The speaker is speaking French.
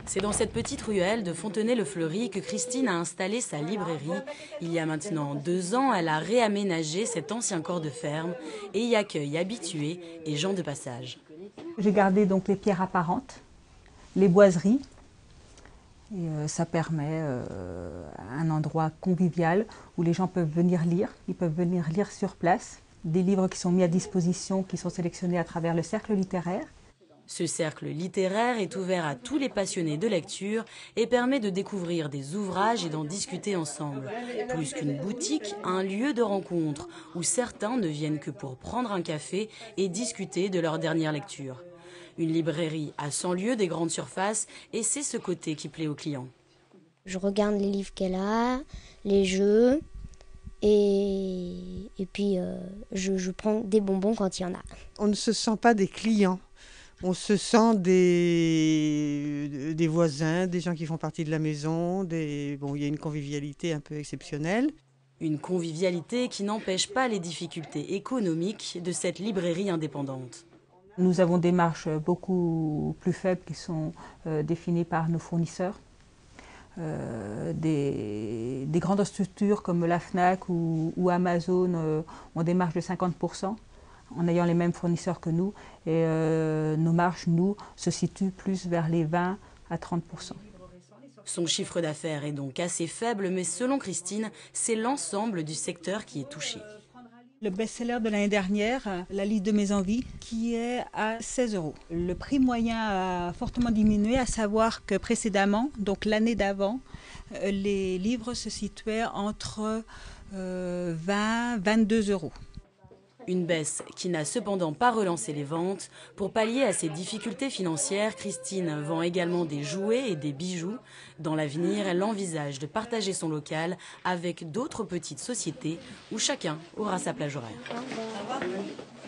C'est dans cette petite ruelle de Fontenay-le-Fleury que Christine a installé sa librairie. Il y a maintenant 2 ans, elle a réaménagé cet ancien corps de ferme et y accueille habitués et gens de passage. J'ai gardé donc les pierres apparentes, les boiseries. Et ça permet un endroit convivial où les gens peuvent venir lire. Ils peuvent venir lire sur place. Des livres qui sont mis à disposition, qui sont sélectionnés à travers le cercle littéraire. Ce cercle littéraire est ouvert à tous les passionnés de lecture et permet de découvrir des ouvrages et d'en discuter ensemble. Plus qu'une boutique, un lieu de rencontre où certains ne viennent que pour prendre un café et discuter de leur dernière lecture. Une librairie à 100 lieues des grandes surfaces et c'est ce côté qui plaît aux clients. Je regarde les livres qu'elle a, les jeux et puis je prends des bonbons quand il y en a. On ne se sent pas des clients. On se sent des voisins, des gens qui font partie de la maison. Bon, il y a une convivialité un peu exceptionnelle. Une convivialité qui n'empêche pas les difficultés économiques de cette librairie indépendante. Nous avons des marges beaucoup plus faibles qui sont définies par nos fournisseurs. Des grandes structures comme la Fnac ou Amazon ont des marges de 50%. En ayant les mêmes fournisseurs que nous, et nos marges, nous, se situent plus vers les 20 à 30%. Son chiffre d'affaires est donc assez faible, mais selon Christine, c'est l'ensemble du secteur qui est touché. Le best-seller de l'année dernière, La liste de mes envies, qui est à 16 €. Le prix moyen a fortement diminué, à savoir que précédemment, donc l'année d'avant, les livres se situaient entre 20 et 22 €. Une baisse qui n'a cependant pas relancé les ventes. Pour pallier à ces difficultés financières, Christine vend également des jouets et des bijoux. Dans l'avenir, elle envisage de partager son local avec d'autres petites sociétés où chacun aura sa plage horaire.